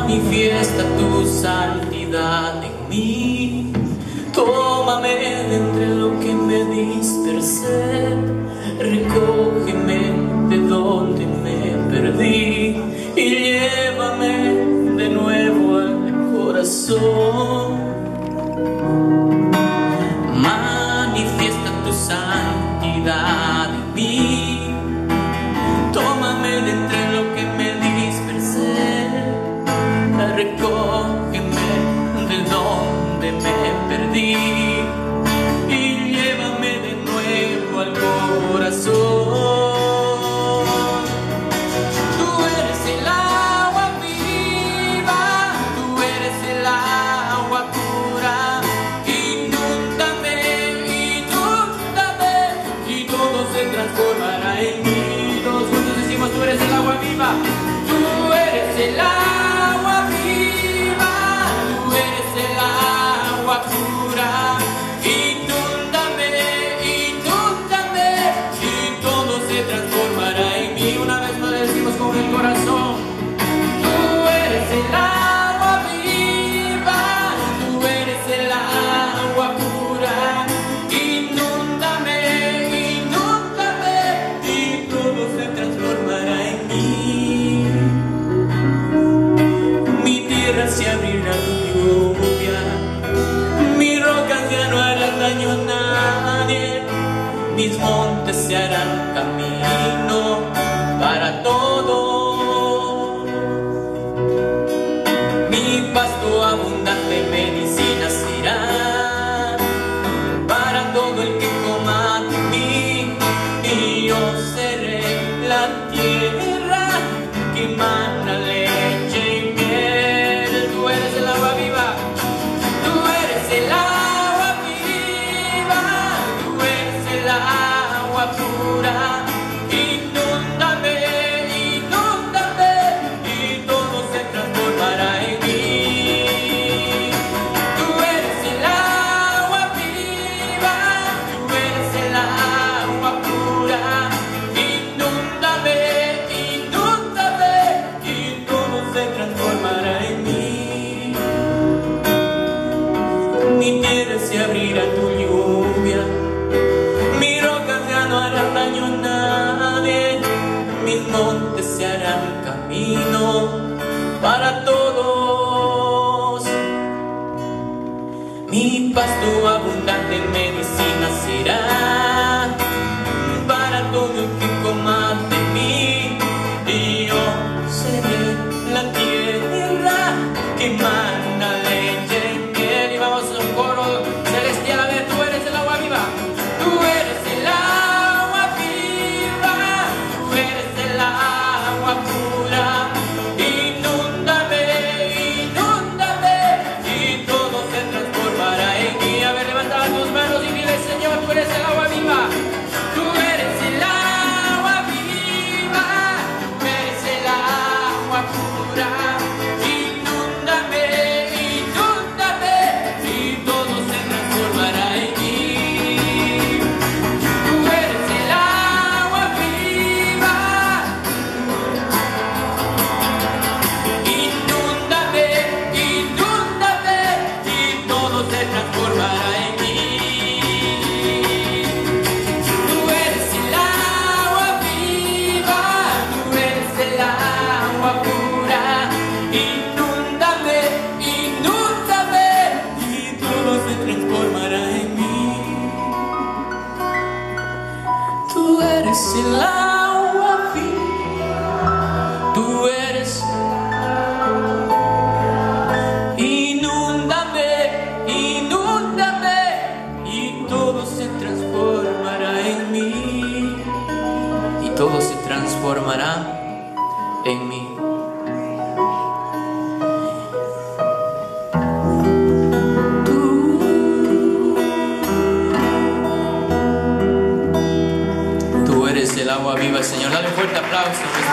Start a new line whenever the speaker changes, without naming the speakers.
Manifiesta tu santidad en mí. Tómame de entre lo que me dispersé, recógeme de donde me perdí y llévame de nuevo al corazón. Manifiesta tu santidad en mí. Tómame de entre lo que me dispersé, recógeme de donde me perdí y llévame de nuevo al corazón. Tú eres el agua viva, tú eres el agua pura. Inúndame, inúndame y todo se transformará en mí. Todos juntos decimos: tú eres el agua viva, tú eres el agua viva, tú eres el agua pura. Inúndame, inúndame y todo se transformará en mí. Una vez más le decimos con el corazón: tú eres el agua viva, tú eres el agua pura. Inúndame, inúndame y todo se transformará en mí. Mi tierra se abrirá tu lluvia, mis rocas ya no harán daño a nadie, mis montes se harán camino para todo. Mi pasto abundante medicina será para todo el que coma de mí, y yo seré la tierra que emana leche y miel. Tú eres el agua viva, tú eres el agua viva, tú eres el agua pura. Inúndame, inúndame y todo se transformará en mí. Tú eres el agua viva, tú eres el agua pura. Inúndame, inúndame y todo se transformará en mí. Mi tierra se abrirá tu lluvia, mis rocas ya no harán daño a nadie, mis montes se harán camino para todos. Mi pasto abundante en medicina será para todo el que coma de mí, y yo seré la tierra que emana leche y miel. Y vamos a un coro celestial a ver: tú eres el agua viva, tú eres el agua viva, tú eres el agua pura. Inúndame, inúndame y todo se transformará en mí. A ver, levanta tus manos y dile: Señor, tú eres el agua viva, tú eres el agua viva, tú eres el agua pura. Inúndame, inúndame y todo se transformará en mí. Tú eres el agua viva. Inúndame, inúndame y todo se transformará en mí. Tú eres el agua viva, tú eres el agua pura. Inúndame, inúndame y todo se transformará en mí. Tú eres el agua viva, tú eres. Inúndame, inúndame y todo se transformará en mí. Y todo se transformará en mí. Tú eres el agua viva, Señor. Dale un fuerte aplauso.